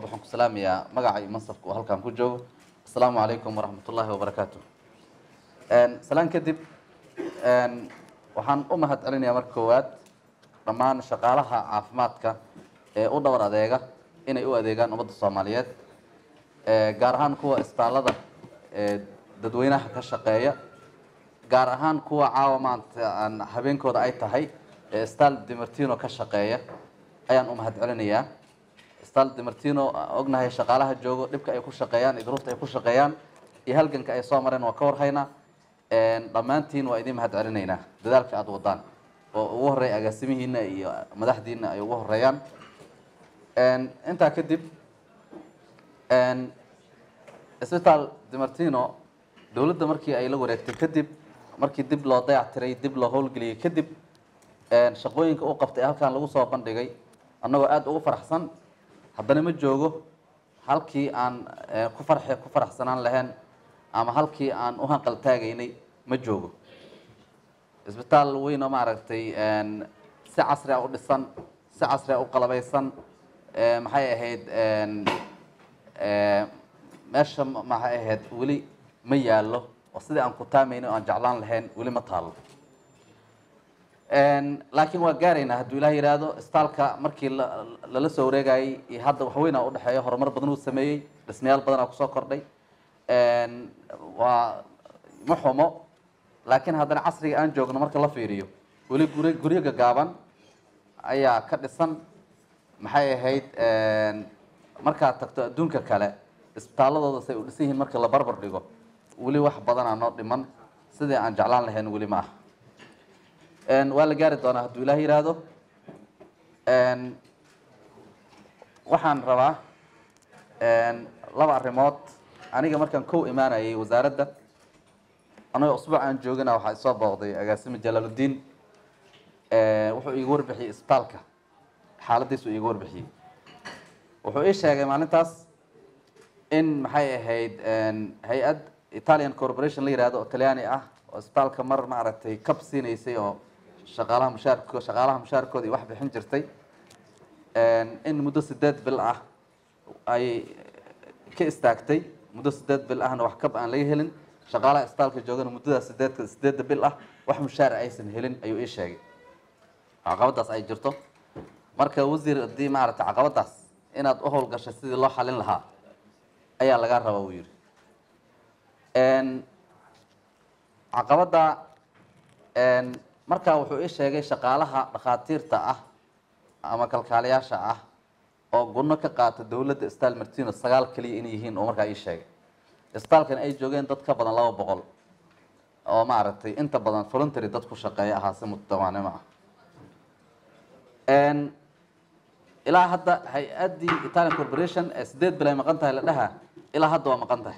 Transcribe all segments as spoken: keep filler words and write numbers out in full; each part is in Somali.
waxaan ku salaamayaa magaca iyo mansabka oo halkan ku joogo. Assalaamu calaykum waraxmatullaahi wabarakaatuh. een salaan kadib een waxaan u mahad celinayaa marka koowaad dhammaan shaqaalaha caafimaadka ee u dhawr adeega inay u adeegaan ummadda Soomaaliyeed ee gaar ahaan kuwa isbitaalada ee dadweynaha ka shaqeeya gaar ahaan kuwa caawa maanta aan habeenkooda ay tahay ee isbitaal Dimartino ka shaqeeya ayaan u mahad celinayaa. isbitaal Dimartino ognahay shaqaalaha joogo dhibka ay ku shaqeeyaan idruufta ay ku shaqeeyaan iyo halganka ay soo mareen waa ka warhaynaa. een dhamaantiin waa idin mahad celinaynaa dadaalka aad wadaan oo ugu horeey agaasimihiina iyo madaxdiina ay ugu horeeyaan. een inta kadib een isbitaal Dimartino dawladda markii ay la wareegtay kadib markii dib loo dayactiray dib loo howlgeliyay kadib een shaqooyinka uu qabtay halkan lagu soo bandhigay annagoo aad ugu faraxsan haddana ma joogo halkii aan ku farxay ku faraxsanaan lahayn ama halkii aan u hanqal taagaynay ma joogo. isbitaal weyn oo maaragtay een si casri ah u dhisan si casri ah u qalabaysan ee maxay ahayd een ee meesha maxay ahayd weli ma yaalo oo sidii aan ku taamayno aan jeclaan lahayn weli ma taalo. een laakiin waa gaaraynaa hadduu Ilaahay yiraahdo isbitaalka markii lala soo wareegayay iyo hadda wax weyn u dhaxeeyo horumar badan uu sameeyay dhismayaal badan ku soo kordhay. een waa muxumo laakiin haddana casriga aan joogno marka la fiiriyo weli guri guriga gagaaban ayaa ka dhisan maxay ahayd een marka tagto adduunka kale isbitaaladooda say u dhisan yihiin marka la barbar dhigo weli wax badan aan noo dhiman sidii aan jeclaan lahayn weli ma aha. een waa la gaari doonaa hadduu Ilaahay yiraahdo. een waxaan rabaa een laba arrimood aniga markaan kow imaanayay wasaaradda anaga usbuuc aan joogana waxa soo booqday agaasimo Jalaaludiin ee wuxuu iiga warbixiyay isbitaalka xaaladiisu iiga warbixiyay wuxuu ii sheegay maalintaas in maxay ahayd een hay'ad Italian Corporation la yiraahdo oo Talyaani ah oo isbitaalka mar maaragtay kab siinaysay oo shaqaalaha mushaarkooda shaqaalaha mushaarkooda wax bixin jirtay een in muddo sideed bil ah ay ka istaagtay muddo sideed bil ahna wax kab aan laga helin shaqaalaha isbitaalka joogana muddada sideed sideed bil ah wax mushaar aysan helin ayuu ii sheegay caqabadaas ay jirto. marka wasiir hadii maaragtay caqabadaas inaad u howlgasho sidii loo xalin lahaa ayaa laga rabaa uu yiri. een caqabada een marka wuxuu ii sheegay shaqaalaha dhakhaatiirta ah ama kalkaaliyaasha ah oo gunno ka qaata dawladda isbitaal Dimartino sagaal kaliya inay yihiin oo markaa ii sheegay. isbitaalkan ay joogeen dad ka badan laba boqol oo maaragtay inta badan voluntary dad ku shaqeeya ahaa si mutadawaanimo ah. een ilaa hadda hay'addii Italian Corporation ee sideed bil ay maqan tahay la dhahaa ilaa hadda waa maqan tahay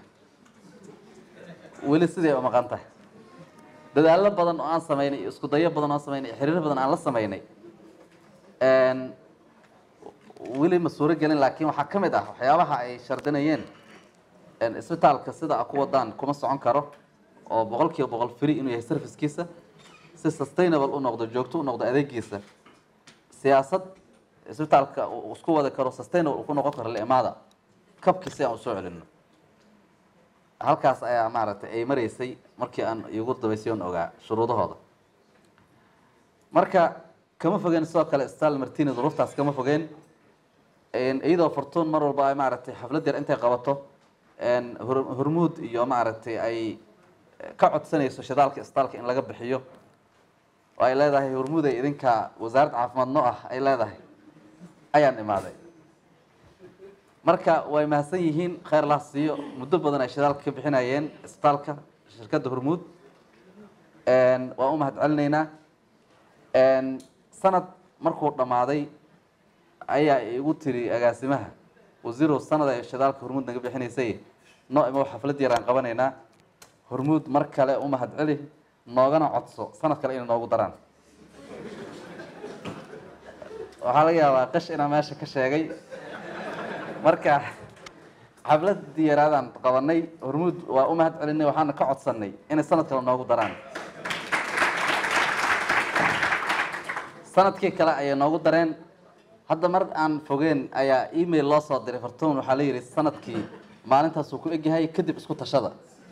weli sidee waa maqan tahay. dadaallo badan oo aan sameynay isku dayo badan oo aan sameynay xiriir badan aan la sameynay een weli ma suuro gelin laakiin waxa ka mid ah waxyaabaha ay shardinayeen een isbitaalka sida ku wadaan kuma socon karo oo boqolkiiba boqol free inuu yahay service-kiisa si sustainable u noqdo joogto u noqdo adeegiisa siyaasad isbitaalka uu isku wada karo sustainable uu ku noqon karo leemada kabkiisa aan soo celino halkaas ayaa maaragtay ay mareysay markii aan igu dabaysiyon ogaa shuruudahooda. marka kama fogeen soo kale isbitaal Dimartino duruuftaas kama fogeen een iyadoo fortuun mar walba ay maaragtay xaflad yar intay qabato een hormuud iyo maaragtay ay ka codsanayso shidaalka isbitaalka in laga bixiyo oo ay leedahay hormuud ay idinka wasaaradda caafimaad noo ah ay leedahay ayaan imaaday. marka way mahadsan yihiin khayr la siiyo muddo badan ay shidaalka ka bixinayeen isbitaalka shirkadda hormuud een waa u mahad celinaynaa. een sanad markuu dhamaaday ayaa igu tiri agaasimaha wasiiro sanad ay shidaalka hormuud naga bixinaysay noo imo xaflad yar aan qabanaynaa hormuud mar kale u mahad celi noogana codso sanad kale inay noogu daraan. waxaa laga yaabaa qash inaan meesha ka sheegay marka xafladii yaraadaan qabanay hormuud waa u mahad celinay waxaana ka codsanay inay sanad kale noogu daraan. sanadkii kale ayay noogu dareen hadda mar aan fogeen ayaa email loo soo diray fartuun waxaa la yidhi sanadkii maalintaas uu ku egyahay kadib isku tashada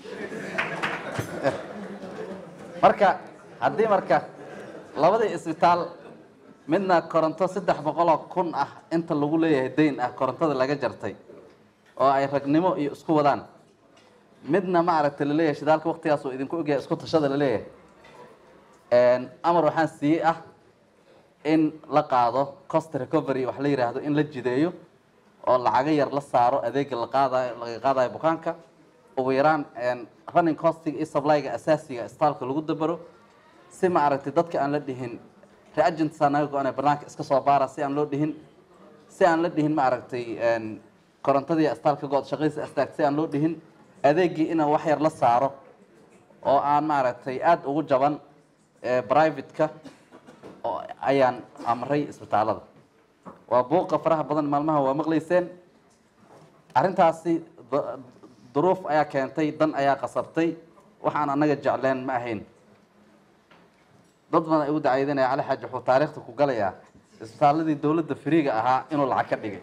marka haddii marka labadii isbitaal midna koronto saddex boqol oo kun ah inta lagu leeyahay dayn ah korontada laga jartay oo ay ragnimo iyo isku wadaan midna ma aragtay la leeyahay shidaalka waqtigaas oo idinku ogyahay isku tashada la leeyahay amar waxaan siiyey ah in la qaado cost recovery wax la yiraahdo in la jideeyo oo lacaga yar la saaro adeega la qaadayo laga qaadayo bukaanka ugu yaraan running costiga iyo supplyga asaasiga isbitaalka lagu dabaro si ma aragtay dadka aan la dhihin reagents anaga go'aanay barnaamijka iska soo baara si aan loo dhihin si aan la dhihin ma aragtay korontadii isbitaalka good shaqadiisa astaag si aan loo dhihin adeegii in wax yar la saaro oo aan ma aragtay aad ugu jaban private-ka oo ayaan amray isbitaalada waa buuqa faraha badan maalmaha waa maqlayseen arrintaasi duruuf ayaa keentay dan ayaa qasabtay waxaan anaga jecleen ma ahayn dad badan ay u dacaydanaya cali xaaji wuxuu taariikhda ku galayaa isbitaaladii dowladda firiiga ahaa inuu lacag ka dhigay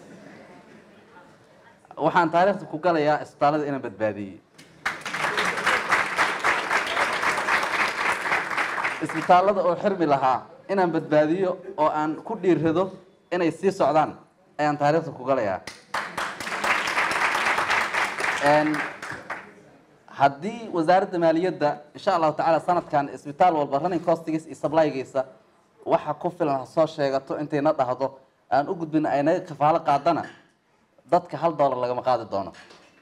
waxaan taariikhda ku galayaa isbitaalada inaan badbaadiyey isbitaalada oo xirmi lahaa inaan badbaadiyo oo aan ku dhiirrado inay sii socdaan ayaan taariikhda ku galayaa haddii wasaaradda maaliyadda insha allahu tacaala sanadkan isbitaal walba running costigiisa iyo supplygiisa waxa ku filan ha soo sheegato intayna dhahdo aan u gudbin ay naga kafaalo qaadana dadka hal dollar lagama qaadi doono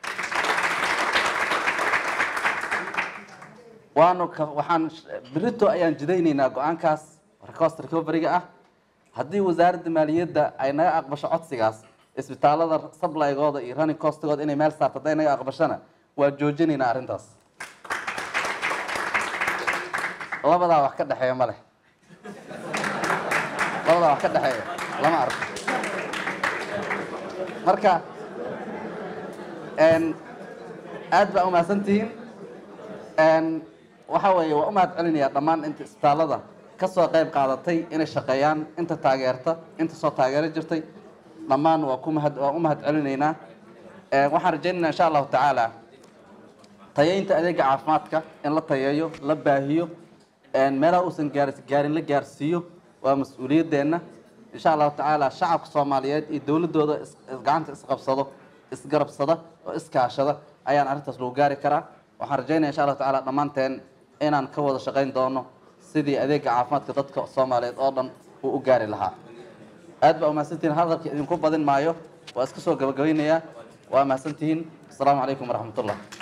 waanu waxaan berito ayaan jidaynaynaa go-aankaas cost recovery-ga ah haddii wasaaradda maaliyadda ay naga aqbasho codsigaas isbitaalada sublygooda iyo running costigooda inay meel saarto hadday naga aqbashana waa joojinaynaa arrintaas labadaa wax ka dhexeeya ma leh labadaa wax ka dhexeeya lama arko marka aad baa umahadsantihiin waxa weeye waa u mahad celinayaa dhammaan inta isbitaalada ka soo qayb qaadatay inay shaqeeyaan inta taageerta inta soo taageero jirtay dhammaan waa ku mahad waa u mahad celinaynaa waxaan rajaynaynaa insha allahu tacaala tayeynta adeega caafimaadka in la tayeeyo la baahiyo meelaha uusan gaar gaarin la gaarsiiyo waa mas-uuliyadeenna insha allahu tacaala shacabka soomaaliyeed iyo dowladooda gacanta isqabsado isgarabsada oo iskaashada ayaan arrintaas lagu gaari karaa waxaan rajaynaya insha allahu tacaala dhammaanteen inaan ka wada shaqayn doono sidii adeega caafimaadka dadka soomaaliyeed oo dhan uu u gaari lahaa aad baa umahadsantihiin hadalka idinku badin maayo waa iska soo gabagabaynayaa waa mahadsantihiin asalaamu calaykum waraxmatullah